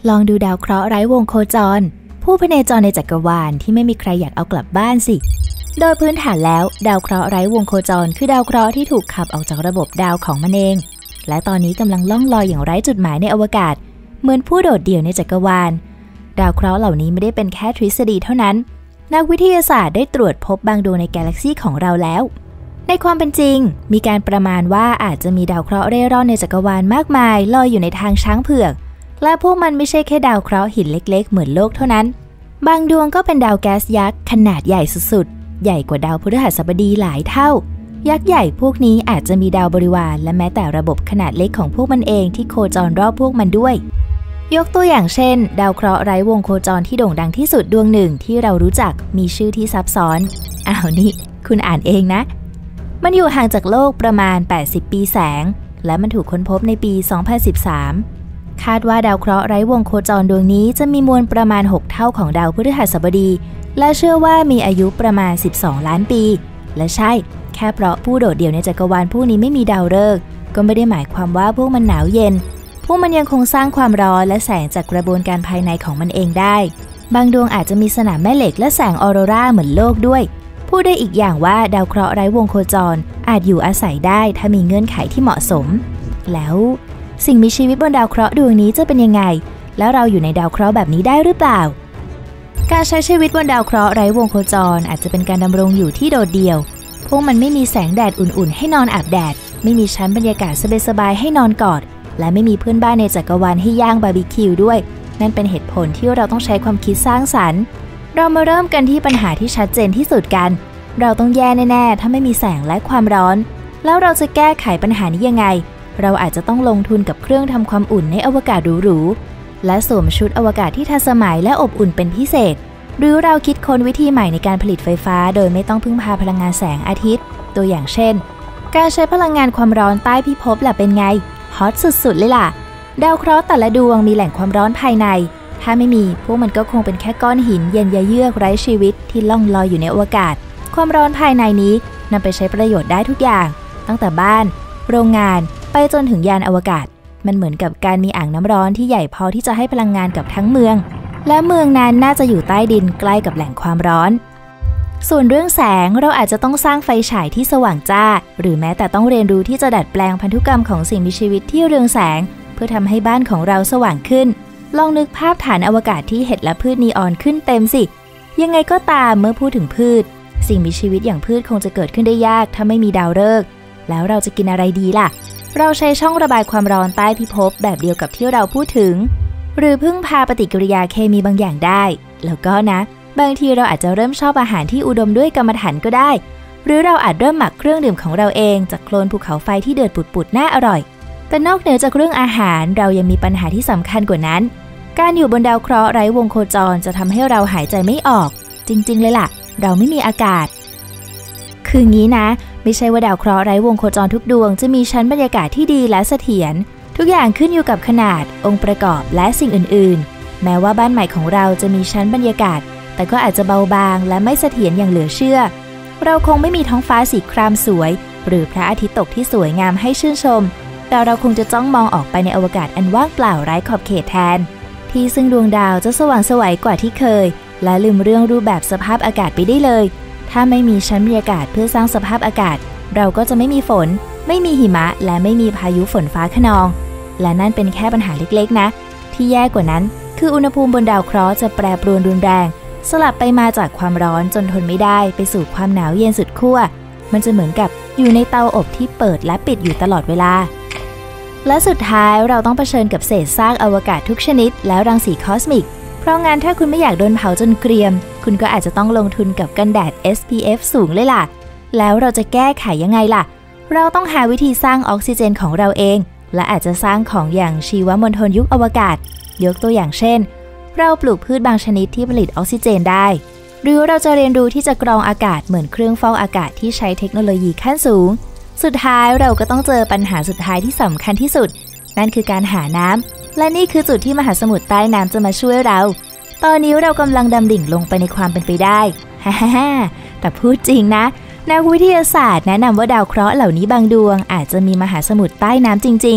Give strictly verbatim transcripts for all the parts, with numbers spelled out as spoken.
ลองดูดาวเคราะห์ไร้วงโคจรผู้พเนจรในจักรวาลที่ไม่มีใครอยากเอากลับบ้านสิโดยพื้นฐานแล้วดาวเคราะห์ไร้วงโคจรคือดาวเคราะห์ที่ถูกขับออกจากระบบดาวของมันเองและตอนนี้กำลังล่องลอยอย่างไร้จุดหมายในอวกาศเหมือนผู้โดดเดี่ยวในจักรวาลดาวเคราะห์เหล่านี้ไม่ได้เป็นแค่ทฤษฎีเท่านั้นนักวิทยาศาสตร์ได้ตรวจพบบางดวงในกาแล็กซีของเราแล้วในความเป็นจริงมีการประมาณว่าอาจจะมีดาวเคราะห์เร่ร่อนในจักรวาลมากมายลอยอยู่ในทางช้างเผือกและพวกมันไม่ใช่แค่ดาวเคราะห์หินเล็กๆเหมือนโลกเท่านั้นบางดวงก็เป็นดาวแก๊สยักษ์ขนาดใหญ่สุดๆใหญ่กว่าดาวพฤหัสบดีหลายเท่ายักษ์ใหญ่พวกนี้อาจจะมีดาวบริวารและแม้แต่ระบบขนาดเล็กของพวกมันเองที่โคจรรอบพวกมันด้วยยกตัวอย่างเช่นดาวเคราะห์ไร้วงโคจรที่โด่งดังที่สุดดวงหนึ่งที่เรารู้จักมีชื่อที่ซับซ้อนอ้าวนี่คุณอ่านเองนะมันอยู่ห่างจากโลกประมาณแปดสิบปีแสงและมันถูกค้นพบในปีสองพันสิบสามคาดว่าดาวเคราะห์ไร้วงโคจรดวงนี้จะมีมวลประมาณหกเท่าของดาวพฤหัสบดีและเชื่อว่ามีอายุประมาณสิบสองล้านปีและใช่แค่เพราะผู้โดดเดี่ยวในจักรวาลผู้นี้ไม่มีดาวฤกษ์ก็ไม่ได้หมายความว่าพวกมันหนาวเย็นพวกมันยังคงสร้างความร้อนและแสงจากกระบวนการภายในของมันเองได้บางดวงอาจจะมีสนามแม่เหล็กและแสงออโรราเหมือนโลกด้วยพูดได้อีกอย่างว่าดาวเคราะห์ไร้วงโคจรอาจอยู่อาศัยได้ถ้ามีเงื่อนไขที่เหมาะสมแล้วสิ่งมีชีวิตบนดาวเคราะห์ดวงนี้จะเป็นยังไงแล้วเราอยู่ในดาวเคราะห์แบบนี้ได้หรือเปล่าการใช้ชีวิตบนดาวเคราะห์ไร้วงโคจรอาจจะเป็นการดำรงอยู่ที่โดดเดี่ยวพวกมันไม่มีแสงแดดอุ่นๆให้นอนอาบแดดไม่มีชั้นบรรยากาศสบายๆให้นอนกอดและไม่มีเพื่อนบ้านในจักรวาลให้ย่างบาร์บีคิวด้วยนั่นเป็นเหตุผลที่เราต้องใช้ความคิดสร้างสรรค์เรามาเริ่มกันที่ปัญหาที่ชัดเจนที่สุดกันเราต้องแย่แน่ๆถ้าไม่มีแสงและความร้อนแล้วเราจะแก้ไขปัญหานี้ยังไงเราอาจจะต้องลงทุนกับเครื่องทำความอุ่นในอวกาศหรูๆและสวมชุดอวกาศที่ทันสมัยและอบอุ่นเป็นพิเศษหรือเราคิดค้นวิธีใหม่ในการผลิตไฟฟ้าโดยไม่ต้องพึ่งพาพลังงานแสงอาทิตย์ตัวอย่างเช่นการใช้พลังงานความร้อนใต้พิภพล่ะเป็นไงฮอตสุดๆเลยล่ะดาวเคราะห์แต่ละดวงมีแหล่งความร้อนภายในถ้าไม่มีพวกมันก็คงเป็นแค่ก้อนหินเย็นยะเยือกไร้ชีวิตที่ล่องลอยอยู่ในอวกาศความร้อนภายในนี้นำไปใช้ประโยชน์ได้ทุกอย่างตั้งแต่บ้านโรงงานไปจนถึงยานอวกาศมันเหมือนกับการมีอ่างน้ำร้อนที่ใหญ่พอที่จะให้พลังงานกับทั้งเมืองและเมืองนั้นน่าจะอยู่ใต้ดินใกล้กับแหล่งความร้อนส่วนเรื่องแสงเราอาจจะต้องสร้างไฟฉายที่สว่างจ้าหรือแม้แต่ต้องเรียนรู้ที่จะดัดแปลงพันธุกรรมของสิ่งมีชีวิตที่เรืองแสงเพื่อทำให้บ้านของเราสว่างขึ้นลองนึกภาพฐานอวกาศที่เห็ดและพืชนีออนขึ้นเต็มสิยังไงก็ตามเมื่อพูดถึงพืชสิ่งมีชีวิตอย่างพืชคงจะเกิดขึ้นได้ยากถ้าไม่มีดาวฤกษ์แล้วเราจะกินอะไรดีล่ะเราใช้ช่องระบายความร้อนใต้พิภพแบบเดียวกับที่เราพูดถึงหรือพึ่งพาปฏิกิริยาเคมีบางอย่างได้แล้วก็นะบางทีเราอาจจะเริ่มชอบอาหารที่อุดมด้วยกรรมฐานก็ได้หรือเราอาจเริ่มหมักเครื่องดื่มของเราเองจากโคลนภูเขาไฟที่เดือดปุดๆน่าอร่อยแต่นอกเหนือจากเรื่องอาหารเรายังมีปัญหาที่สำคัญกว่านั้นการอยู่บนดาวเคราะห์ไร้วงโคจรจะทำให้เราหายใจไม่ออกจริงๆเลยล่ะเราไม่มีอากาศคืองี้นะไม่ใช่ว่าดาวเคราะห์ไร้วงโคจรทุกดวงจะมีชั้นบรรยากาศที่ดีและเสถียรทุกอย่างขึ้นอยู่กับขนาดองค์ประกอบและสิ่งอื่นๆแม้ว่าบ้านใหม่ของเราจะมีชั้นบรรยากาศแต่ก็อาจจะเบาบางและไม่เสถียรอย่างเหลือเชื่อเราคงไม่มีท้องฟ้าสีครามสวยหรือพระอาทิตย์ตกที่สวยงามให้ชื่นชมแต่เราคงจะจ้องมองออกไปในอวกาศอันว่างเปล่าไร้ขอบเขตแทนที่ซึ่งดวงดาวจะสว่างไสวกว่าที่เคยและลืมเรื่องรูปแบบสภาพอากาศไปได้เลยถ้าไม่มีชั้นบรรยากาศเพื่อสร้างสภาพอากาศเราก็จะไม่มีฝนไม่มีหิมะและไม่มีพายุฝนฟ้าคะนองและนั่นเป็นแค่ปัญหาเล็กๆนะที่แย่กว่านั้นคืออุณหภูมิบนดาวเคราะห์จะแปรปรวนรุนแรงสลับไปมาจากความร้อนจนทนไม่ได้ไปสู่ความหนาวเย็นสุดขั้วมันจะเหมือนกับอยู่ในเตาอบที่เปิดและปิดอยู่ตลอดเวลาและสุดท้ายเราต้องเผชิญกับเศษซากอวกาศทุกชนิดและรังสีคอสมิกเพราะงั้นถ้าคุณไม่อยากโดนเผาจนเกรียมคุณก็อาจจะต้องลงทุนกับกันแดด เอส พี เอฟ สูงเลยล่ะแล้วเราจะแก้ไขยังไงล่ะเราต้องหาวิธีสร้างออกซิเจนของเราเองและอาจจะสร้างของอย่างชีวมณฑลยุคอวกาศยกตัวอย่างเช่นเราปลูกพืชบางชนิดที่ผลิตออกซิเจนได้หรือเราจะเรียนรู้ที่จะกรองอากาศเหมือนเครื่องฟอกอากาศที่ใช้เทคโนโลยีขั้นสูงสุดท้ายเราก็ต้องเจอปัญหาสุดท้ายที่สำคัญที่สุดนั่นคือการหาน้ำและนี่คือจุดที่มหาสมุทรใต้น้ำจะมาช่วยเราตอนนี้เรากำลังดำดิ่งลงไปในความเป็นไปได้ฮ่าฮ่าแต่พูดจริงนะนักวิทยาศาสตร์แนะนำว่าดาวเคราะห์เหล่านี้บางดวงอาจจะมีมหาสมุทรใต้น้ำจริงๆ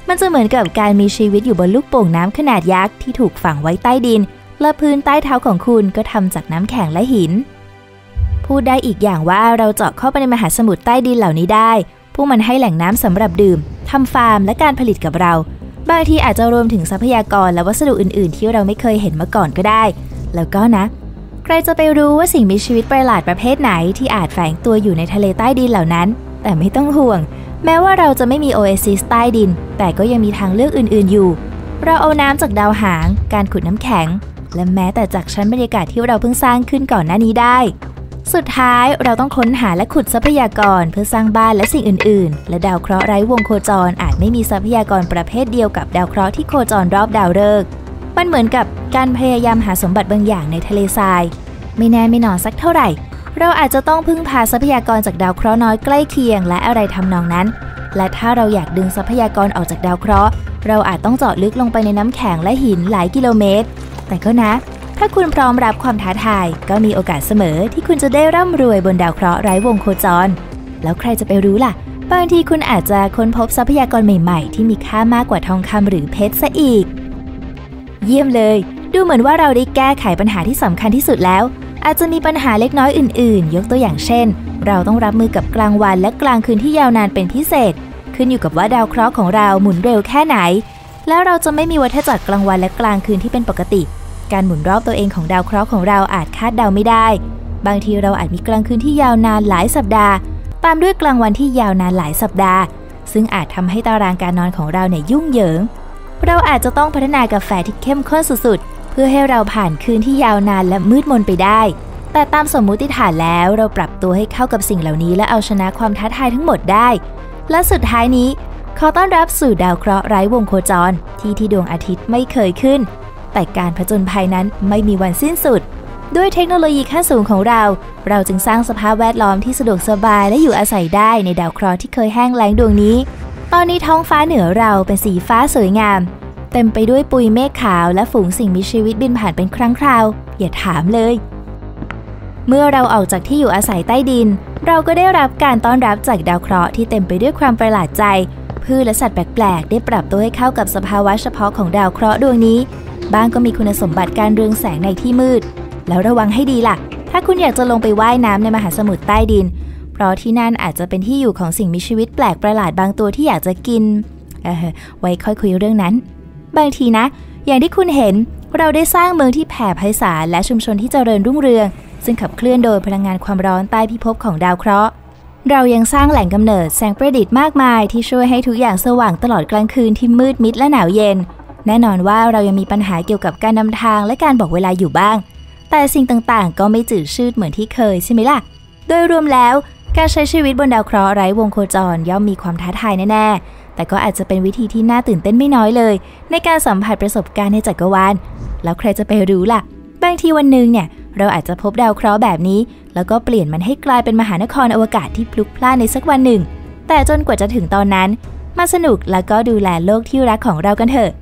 มันจะเหมือนกับการมีชีวิตอยู่บนลูกโป่งน้ำขนาดยักษ์ที่ถูกฝังไว้ใต้ดินและพื้นใต้เท้าของคุณก็ทำจากน้ำแข็งและหินพูดได้อีกอย่างว่าเราเจาะเข้าไปในมหาสมุทรใต้ดินเหล่านี้ได้พวกมันให้แหล่งน้ำสำหรับดื่มทำฟาร์มและการผลิตกับเราบางทีอาจจะรวมถึงทรัพยากรและวัสดุอื่นๆที่เราไม่เคยเห็นมาก่อนก็ได้แล้วก็นะใครจะไปรู้ว่าสิ่งมีชีวิตประหลาดประเภทไหนที่อาจแฝงตัวอยู่ในทะเลใต้ดินเหล่านั้นแต่ไม่ต้องห่วงแม้ว่าเราจะไม่มีโอเอซิสใต้ดินแต่ก็ยังมีทางเลือกอื่นๆอยู่เราเอาน้ำจากดาวหางการขุดน้ำแข็งและแม้แต่จากชั้นบรรยากาศที่เราเพิ่งสร้างขึ้นก่อนหน้านี้ได้สุดท้ายเราต้องค้นหาและขุดทรัพยากรเพื่อสร้างบ้านและสิ่งอื่นๆและดาวเคราะห์ไร้วงโคจรอาจไม่มีทรัพยากรประเภทเดียวกับดาวเคราะห์ที่โคจรรอบดาวฤกษ์มันเหมือนกับการพยายามหาสมบัติบางอย่างในทะเลทรายไม่แน่ไม่นอนสักเท่าไหร่เราอาจจะต้องพึ่งพาทรัพยากรจากดาวเคราะห์น้อยใกล้เคียงและอะไรทำนองนั้นและถ้าเราอยากดึงทรัพยากรออกจากดาวเคราะห์เราอาจต้องเจาะลึกลงไปในน้ำแข็งและหินหลายกิโลเมตรแต่ก็นะถ้าคุณพร้อมรับความท้าทายก็มีโอกาสเสมอที่คุณจะได้ร่ำรวยบนดาวเคราะห์ไร้วงโคจรแล้วใครจะไปรู้ล่ะบางทีคุณอาจจะค้นพบทรัพยากรใหม่ๆที่มีค่ามากกว่าทองคำหรือเพชรซะอีกเยี่ยมเลยดูเหมือนว่าเราได้แก้ไขปัญหาที่สำคัญที่สุดแล้วอาจจะมีปัญหาเล็กน้อยอื่นๆยกตัวอย่างเช่นเราต้องรับมือกับกลางวันและกลางคืนที่ยาวนานเป็นพิเศษขึ้นอยู่กับว่าดาวเคราะห์ของเราหมุนเร็วแค่ไหนแล้วเราจะไม่มีวัฏจักรกลางวันและกลางคืนที่เป็นปกติการหมุนรอบตัวเองของดาวเคราะห์ของเราอาจคาดเดาไม่ได้บางทีเราอาจมีกลางคืนที่ยาวนานหลายสัปดาห์ตามด้วยกลางวันที่ยาวนานหลายสัปดาห์ซึ่งอาจทำให้ตารางการนอนของเราเนี่ยยุ่งเหยิงเราอาจจะต้องพัฒนากาแฟที่เข้มข้นสุดๆเพื่อให้เราผ่านคืนที่ยาวนานและมืดมนไปได้แต่ตามสมมุติฐานแล้วเราปรับตัวให้เข้ากับสิ่งเหล่านี้และเอาชนะความท้าทายทั้งหมดได้และสุดท้ายนี้ขอต้อนรับสู่ดาวเคราะห์ไร้วงโคจรที่ที่ดวงอาทิตย์ไม่เคยขึ้นแต่การผจญภัยนั้นไม่มีวันสิ้นสุดด้วยเทคโนโลยีขั้นสูงของเราเราจึงสร้างสภาพแวดล้อมที่สะดวกสบายและอยู่อาศัยได้ในดาวเคราะห์ที่เคยแห้งแล้งดวงนี้ตอนนี้ท้องฟ้าเหนือเราเป็นสีฟ้าสวยงามเต็มไปด้วยปุยเมฆขาวและฝูงสิ่งมีชีวิตบินผ่านเป็นครั้งคราวอย่าถามเลยเมื่อเราออกจากที่อยู่อาศัยใต้ดินเราก็ได้รับการต้อนรับจากดาวเคราะห์ที่เต็มไปด้วยความประหลาดใจพืชและสัตว์แปลกๆได้ปรับตัวให้เข้ากับสภาวะเฉพาะของดาวเคราะห์ดวงนี้บางก็มีคุณสมบัติการเรืองแสงในที่มืดแล้วระวังให้ดีล่ะถ้าคุณอยากจะลงไปว่ายน้ำในมหาสมุทรใต้ดินเพราะที่นั่นอาจจะเป็นที่อยู่ของสิ่งมีชีวิตแปลกประหลาดบางตัวที่อยากจะกินเออไว้ค่อยคุยเรื่องนั้นบางทีนะอย่างที่คุณเห็นเราได้สร้างเมืองที่แผ่ไพศาลและชุมชนที่เจริญรุ่งเรืองซึ่งขับเคลื่อนโดยพลังงานความร้อนใต้พิภพของดาวเคราะห์เรายังสร้างแหล่งกำเนิดแสงประดิษฐ์มากมายที่ช่วยให้ทุกอย่างสว่างตลอดกลางคืนที่มืดมิดและหนาวเย็นแน่นอนว่าเรายังมีปัญหาเกี่ยวกับการนำทางและการบอกเวลาอยู่บ้างแต่สิ่งต่างๆก็ไม่จืดชืดเหมือนที่เคยใช่ไหมล่ะโดยรวมแล้วการใช้ชีวิตบนดาวเคราะห์ไร้วงโคจรย่อมมีความท้าทายแน่ๆแต่ก็อาจจะเป็นวิธีที่น่าตื่นเต้นไม่น้อยเลยในการสัมผัสประสบการณ์ในจักรวาลแล้วใครจะไปรู้ล่ะบางทีวันหนึ่งเนี่ยเราอาจจะพบดาวเคราะห์แบบนี้แล้วก็เปลี่ยนมันให้กลายเป็นมหานครอวกาศที่พลุกพล่านในสักวันหนึ่งแต่จนกว่าจะถึงตอนนั้นมาสนุกแล้วก็ดูแลโลกที่รักของเรากันเถอะ